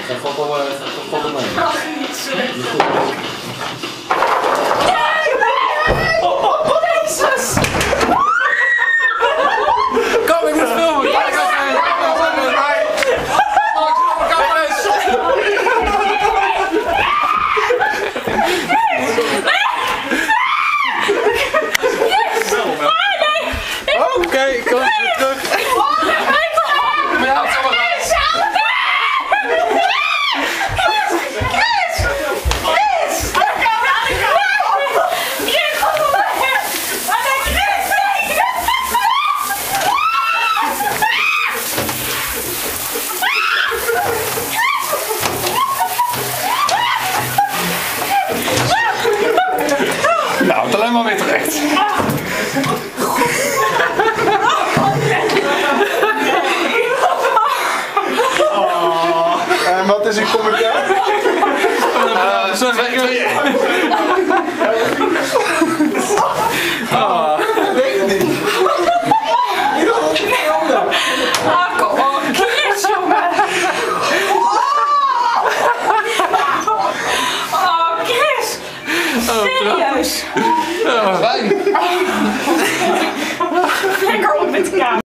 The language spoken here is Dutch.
Dat valt wel mee. Jezus! Kom, ik moet filmen! Oké, kom weer terug. Maar ja, het zal wel nou, het alleen maar weer terecht. En wat is uw commentaar? Weet het niet. Kom op, Chris, jongen! Oh, Chris! Serieus! Fijn. Lekker op met de kamer.